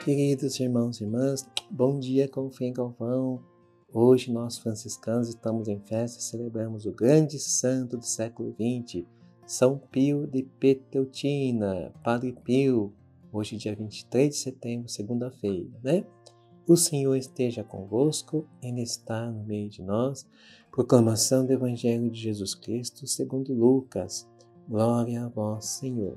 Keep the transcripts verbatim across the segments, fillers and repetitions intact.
Queridos irmãos e irmãs, bom dia com fé e Galvão. Hoje nós franciscanos estamos em festa e celebramos o grande santo do século vinte, São Pio de Pietrelcina, Padre Pio. Hoje dia vinte e três de setembro, segunda-feira, né? O Senhor esteja convosco, Ele está no meio de nós. Proclamação do Evangelho de Jesus Cristo segundo Lucas. Glória a vós, Senhor.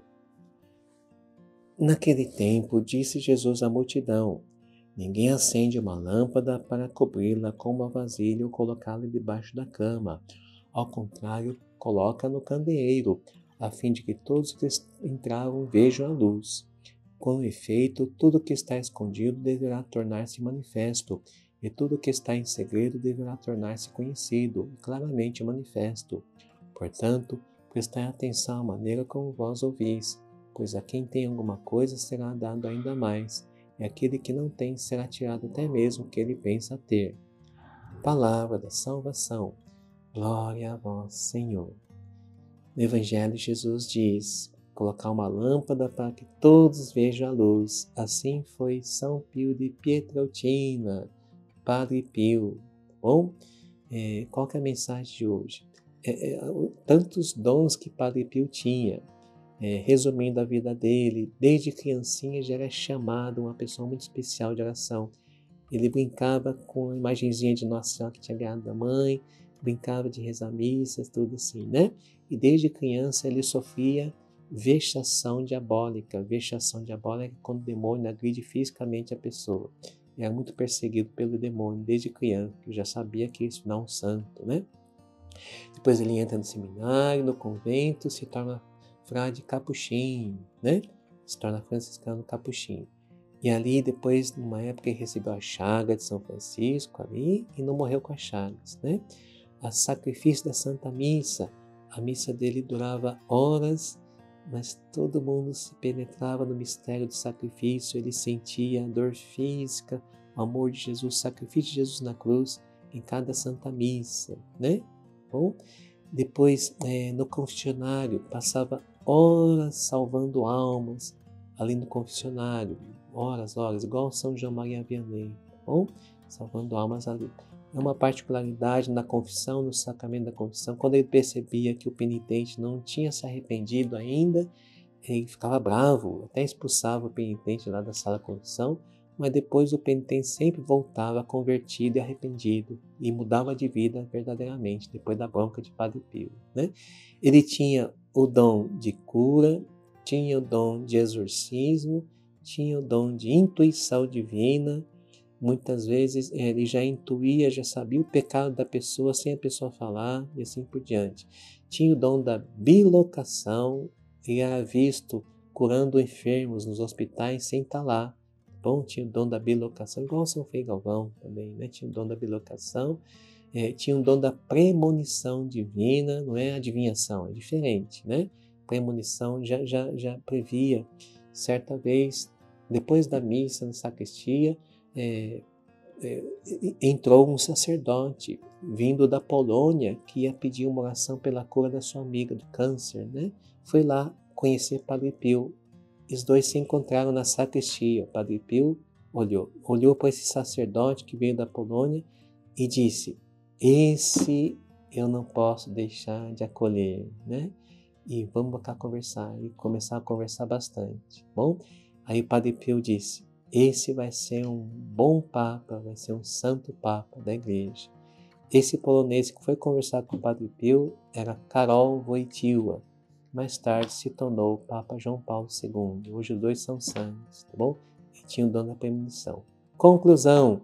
Naquele tempo, disse Jesus à multidão: ninguém acende uma lâmpada para cobri-la com uma vasilha ou colocá-la debaixo da cama. Ao contrário, coloca no candeeiro, a fim de que todos que entraram vejam a luz. Com efeito, tudo que está escondido deverá tornar-se manifesto, e tudo que está em segredo deverá tornar-se conhecido e claramente manifesto. Portanto, prestai atenção à maneira como vós ouvis, pois a quem tem alguma coisa será dado ainda mais, e aquele que não tem será tirado até mesmo o que ele pensa ter. Palavra da salvação. Glória a vós, Senhor. No Evangelho, Jesus diz: colocar uma lâmpada para que todos vejam a luz. Assim foi São Pio de Pietrelcina, Padre Pio. Bom, é, qual que é a mensagem de hoje? É, é, tantos dons que Padre Pio tinha. É, resumindo a vida dele, desde criancinha já era chamado uma pessoa muito especial de oração. Ele brincava com a imagenzinha de Nossa Senhora que tinha ganhado da mãe, brincava de rezar missas, tudo assim, né? E desde criança ele sofria vexação diabólica. Vexação diabólica é quando o demônio agride fisicamente a pessoa. Ele era muito perseguido pelo demônio desde criança, que já sabia que isso não é um santo, né? Depois ele entra no seminário, no convento, se torna frade capuchinho, né? Se torna franciscano capuchinho. E ali, depois, numa época, ele recebeu a chaga de São Francisco ali e não morreu com as chagas, né? O sacrifício da Santa Missa. A missa dele durava horas, mas todo mundo se penetrava no mistério do sacrifício. Ele sentia a dor física, o amor de Jesus, o sacrifício de Jesus na cruz em cada Santa Missa, né? Bom, depois, é, no confessionário, passava horas salvando almas ali no confessionário, horas, horas, igual São João Maria Vianney, tá bom? Salvando almas ali. É uma particularidade na confissão, no sacramento da confissão, quando ele percebia que o penitente não tinha se arrependido ainda, ele ficava bravo, até expulsava o penitente lá da sala de confissão, mas depois o penitente sempre voltava convertido e arrependido e mudava de vida verdadeiramente, depois da bronca de Padre Pio, né? Ele tinha o dom de cura, tinha o dom de exorcismo, tinha o dom de intuição divina. Muitas vezes ele já intuía, já sabia o pecado da pessoa sem a pessoa falar e assim por diante. Tinha o dom da bilocação, ele era visto curando enfermos nos hospitais sem estar lá. Bom, tinha o dom da bilocação, igual São Frei Galvão também, né? Tinha o dom da bilocação, é, tinha o dom da premonição divina, não é adivinhação, é diferente, né? Premonição já, já, já previa, certa vez, depois da missa na sacristia, é, é, entrou um sacerdote vindo da Polônia que ia pedir uma oração pela cura da sua amiga do câncer, né? Foi lá conhecer Padre Pio. Os dois se encontraram na sacristia. O Padre Pio olhou, olhou para esse sacerdote que veio da Polônia e disse: esse eu não posso deixar de acolher, né? E vamos cá conversar. E começar a conversar bastante, bom? Aí o Padre Pio disse: esse vai ser um bom Papa, vai ser um santo Papa da Igreja. Esse polonês que foi conversar com o Padre Pio era Karol Wojtyła. Mais tarde se tornou o Papa João Paulo segundo. Hoje os dois são santos, tá bom? E tinha o dom da premonição. Conclusão: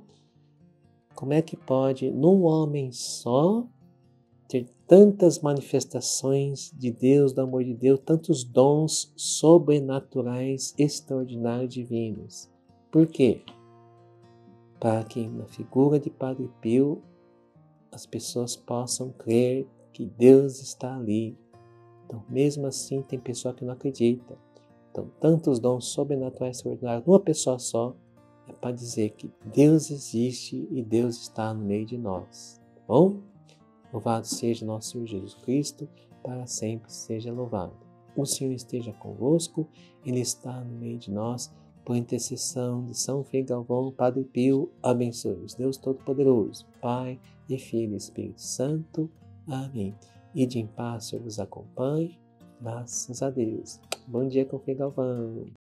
como é que pode, num homem só, ter tantas manifestações de Deus, do amor de Deus, tantos dons sobrenaturais, extraordinários, divinos? Por quê? Para que na figura de Padre Pio as pessoas possam crer que Deus está ali. Então, mesmo assim, tem pessoa que não acredita. Então, tantos dons sobrenaturais extraordinários numa pessoa só é para dizer que Deus existe e Deus está no meio de nós. Tá bom? Louvado seja nosso Senhor Jesus Cristo, para sempre seja louvado. O Senhor esteja convosco, Ele está no meio de nós. por intercessão de São Figavão, Padre Pio, abençoe-os. Deus Todo-Poderoso, Pai e Filho e Espírito Santo. Amém. Ide em paz, eu vos acompanhe. Graças a Deus. Bom dia com Fé Galvão.